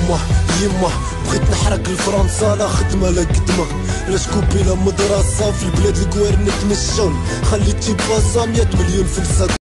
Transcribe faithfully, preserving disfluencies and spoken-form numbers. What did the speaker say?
يما يما بغيت نحرق لفرنسا لا خدمة لا قدمة، لا شكوبي لا مدرسة في البلاد الكوار نتمشون، خليتي بازا مية مليون فلسة.